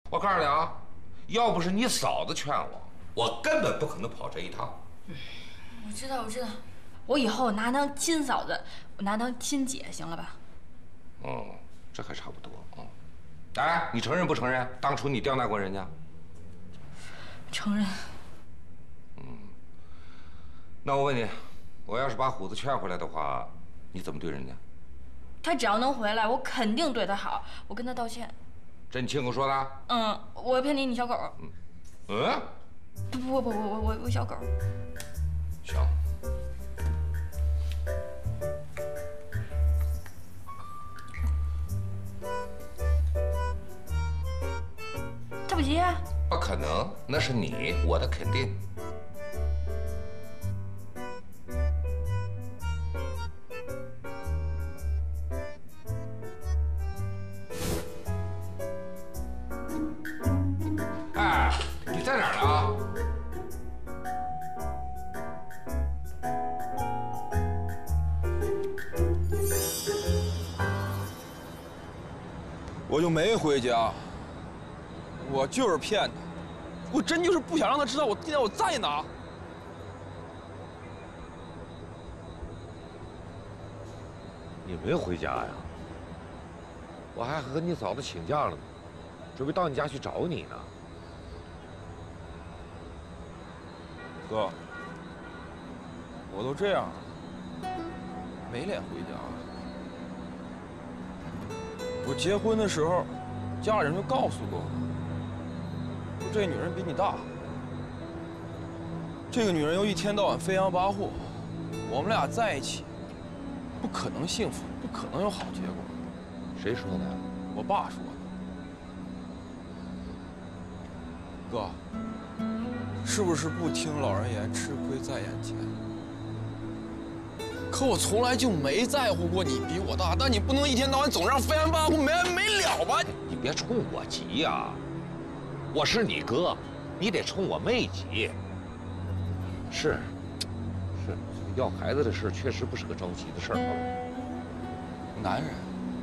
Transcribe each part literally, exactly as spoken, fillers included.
我告诉你啊，要不是你嫂子劝我，我根本不可能跑这一趟。 嗯，我知道，我知道，我以后拿当亲嫂子，我拿当亲姐，行了吧？ 嗯，这还差不多啊。哎，你承认不承认？当初你刁难过人家？ 承认。 嗯，那我问你，我要是把虎子劝回来的话，你怎么对人家？ 他只要能回来，我肯定对他好，我跟他道歉。 这你亲口说的？ 嗯，我骗你，你小狗。 嗯，嗯， 不不不不，我我我小狗。 行。 他不急啊？ 不可能，那是你，我的肯定。哎，你在哪儿呢？ 我就没回家，我就是骗他，我真就是不想让他知道我今天我在哪。 你没回家呀？我还和你嫂子请假了呢，准备到你家去找你呢。 哥，我都这样了，没脸回家。我结婚的时候，家里人就告诉过我，说这女人比你大。这个女人又一天到晚飞扬跋扈，我们俩在一起，不可能幸福，不可能有好结果。 谁说的？ 我爸说的。哥，是不是不听老人言，吃亏在眼前？可我从来就没在乎过你比我大，但你不能一天到晚总让飞扬跋扈没完没了吧？ 你别冲我急呀！我是你哥，你得冲我妹急。是，是，要孩子的事确实不是个着急的事儿。 男人，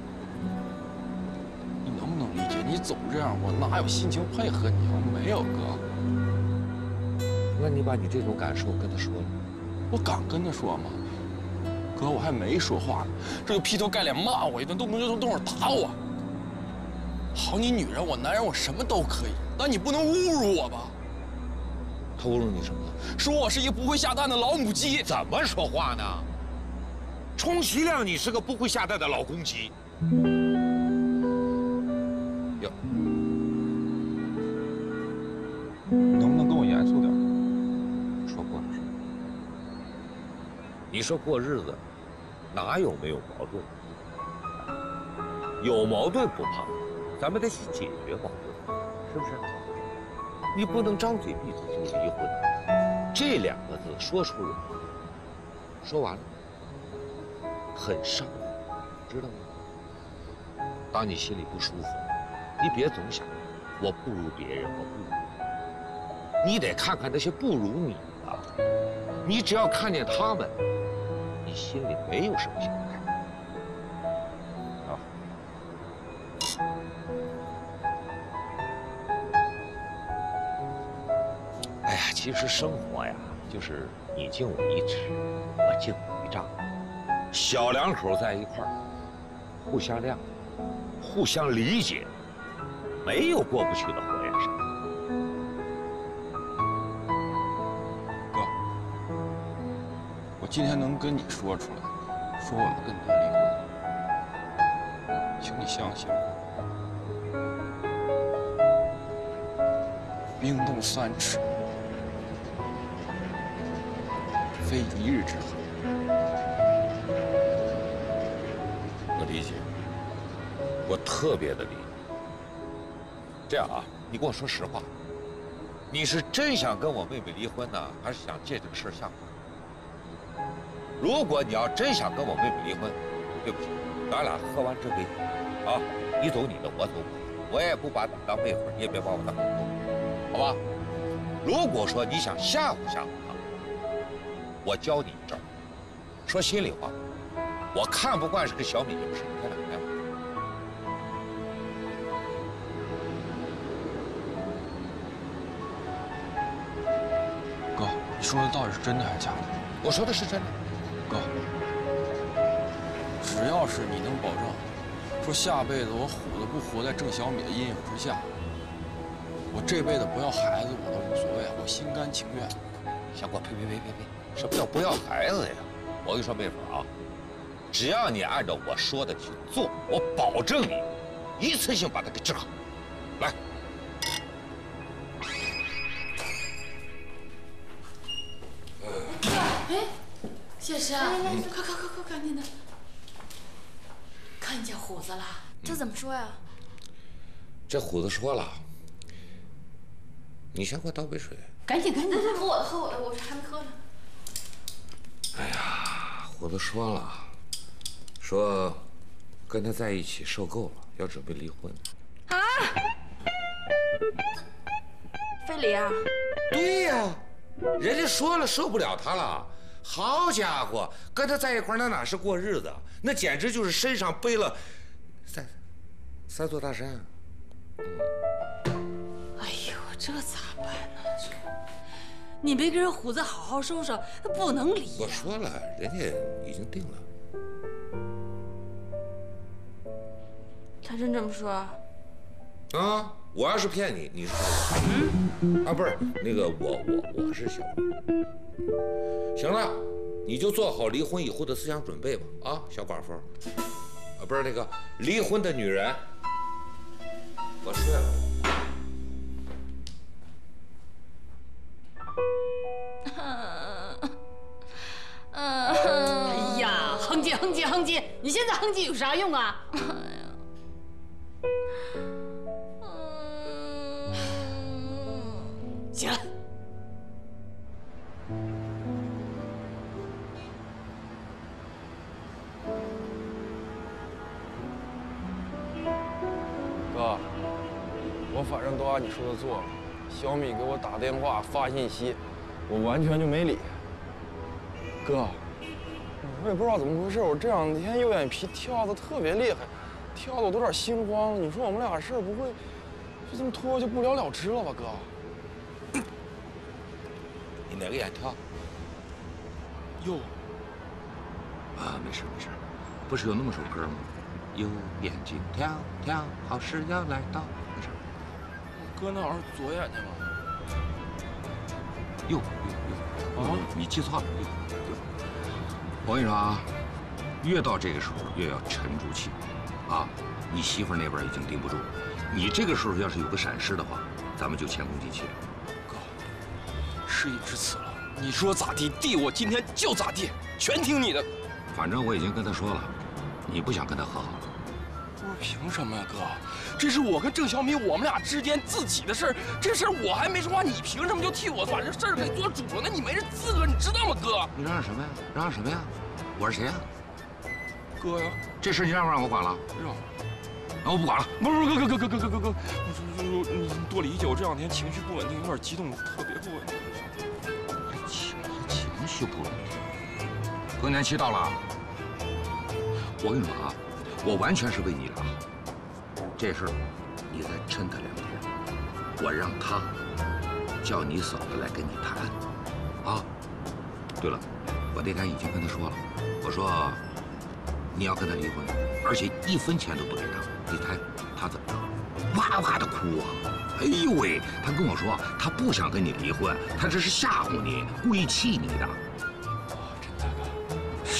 你能不能理解？你总这样，我哪有心情配合你啊？没有哥。 那你把你这种感受跟他说了？ 我敢跟他说吗？哥，我还没说话呢，这就劈头盖脸骂我一顿，动不动就动手打我。好你女人，我男人，我什么都可以，但你不能侮辱我吧？ 他侮辱你什么了？ 说我是一个不会下蛋的老母鸡。 怎么说话呢？充其量你是个不会下蛋的老公鸡。哟， 你能不能跟我严肃点？ 说过了。你说过日子，哪有没有矛盾？有矛盾不怕，咱们得去解决矛盾，是不是？你不能张嘴闭嘴就离婚，这两个字说出来，说完了，很伤人，知道吗？当你心里不舒服，你别总想我不如别人，我不如你，你得看看那些不如你的，你只要看见他们，你心里没有什么想法。哎呀，其实生活呀，就是你敬我一尺，我敬你一丈，小两口在一块儿，互相谅解，互相理解，没有过不去的火焰山。 哥，我今天能跟你说出来，说我们跟他离婚，请你相信我。冰冻三尺，非一日之寒。 我理解，我特别的理解。这样啊，你跟我说实话，你是真想跟我妹妹离婚呢，还是想借这个事儿吓我？如果你要真想跟我妹妹离婚，对不起，咱俩喝完这杯酒，啊，你走你的，我走我的，我也不把你当妹夫，你也别把我当狗狗。好吧，如果说你想吓唬吓唬他，我教你一招。说心里话，我看不惯是个小米，也不是一天两天。 你说的到底是真的还是假的？ 我说的是真的。 哥，只要是你能保证，说下辈子我虎子不活在郑小米的阴影之下，我这辈子不要孩子我都无所谓，我心甘情愿。 小果，呸呸呸呸呸！什么叫不要孩子呀？我跟你说，妹夫啊，只要你按照我说的去做，我保证你一次性把他给治好。来。 哎，谢师，快快快快，赶紧的！看见虎子了，这怎么说呀？ 这虎子说了，你先给我倒杯水。 赶紧赶紧，喝我的喝我的，我这还没喝呢。 哎呀，虎子说了，说跟他在一起受够了，要准备离婚。 啊？非礼啊？ 对呀，人家说了受不了他了。 好家伙，跟他在一块儿那哪是过日子，那简直就是身上背了三三座大山。 哎呦，这咋办呢？这你没跟人虎子好好说说，他不能离呀。 我说了，人家已经定了。 他真这么说？ 啊，我要是骗你，你是小果。嗯。啊，不是那个我我我是小果。 行了，你就做好离婚以后的思想准备吧，啊，小寡妇。啊，不是那个离婚的女人。我睡了。 哎呀，哼唧哼唧哼唧，你现在哼唧有啥用啊？哎呀，行了。 哥，我反正都按你说的做了。小米给我打电话发信息，我完全就没理。哥，我也不知道怎么回事，我这两天右眼皮跳的特别厉害，跳的我都有点心慌了。你说我们俩事儿不会就这么拖就不了了之了吧，哥？ 你哪个眼跳？ 右。 啊，没事没事，不是有那么首歌吗？ 右眼睛跳跳，好事要来到。没事。 哥，那好像是左眼睛吧？ 右右右。 啊， 你记错了，右右。我跟你说啊，越到这个时候越要沉住气，啊，你媳妇那边已经盯不住，你这个时候要是有个闪失的话，咱们就前功尽弃了。 哥，事已至此了，你说咋地，地我今天就咋地，全听你的。 反正我已经跟他说了，你不想跟他和好。 不是凭什么呀，哥？这是我跟郑小米我们俩之间自己的事儿，这事儿我还没说话，你凭什么就替我把这事儿给做主了呢？你没这资格，你知道吗，哥？ 你嚷嚷什么呀？嚷嚷什么呀？我是谁呀？ 哥呀， 这事你让不让我管了？ 让。 那我不管了。 不是，哥哥哥哥哥哥哥哥，你你多理解，我这两天情绪不稳定，有点激动，特别不稳定。 情情绪不稳定，更年期到了。我跟你说啊。 我完全是为你俩好，这事儿你再抻他两天，我让他叫你嫂子来跟你谈，啊。对了，我那天已经跟他说了，我说你要跟他离婚，而且一分钱都不给他。你猜他怎么着？哇哇的哭啊！哎呦喂，他跟我说他不想跟你离婚，他这是吓唬你，故意气你的。 哦，真的哥？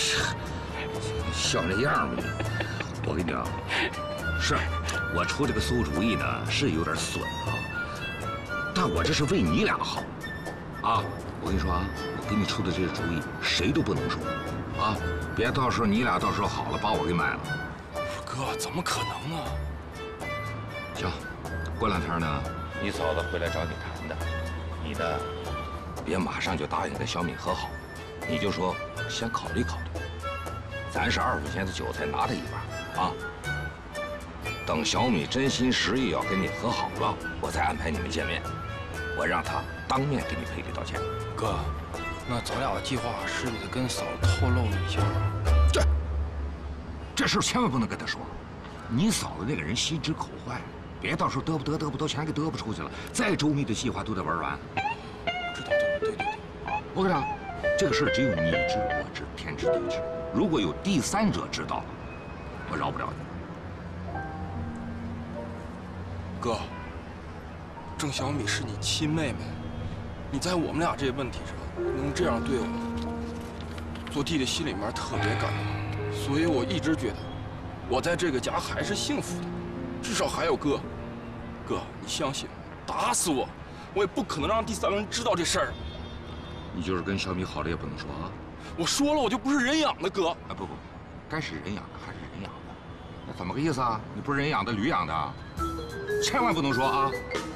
笑那样吗你？ 我跟你讲，是我出这个馊主意呢，是有点损啊，但我这是为你俩好，啊！我跟你说啊，我给你出的这个主意，谁都不能说，啊！别到时候你俩到时候好了，把我给卖了。 哥，怎么可能呢？ 行，过两天呢，你嫂子回来找你谈的，你呢，别马上就答应跟小敏和好，你就说先考虑考虑，咱是二分钱的韭菜，拿他一半。 啊！等小米真心实意要跟你和好了，我再安排你们见面。我让他当面给你赔礼道歉。 哥，那咱俩的计划是不是得跟嫂子透露一下？ 这这事千万不能跟他说。你嫂子那个人心直口坏，别到时候得不得得不得全给得不出去了，再周密的计划都得玩完。 知道，对对对对对。啊， 我跟你讲，这个事儿只有你知我知，天知地知。如果有第三者知道了，我饶不了你。 哥，郑小米是你亲妹妹，你在我们俩这个问题上能这样对我，做弟弟心里面特别感动。所以我一直觉得，我在这个家还是幸福的，至少还有哥。哥，你相信我，打死我，我也不可能让第三个人知道这事儿。 你就是跟小米好了也不能说啊。 我说了，我就不是人养的，哥。 啊不不，该是人养的还是人养的，那怎么个意思啊？你不是人养的，驴养的，千万不能说啊。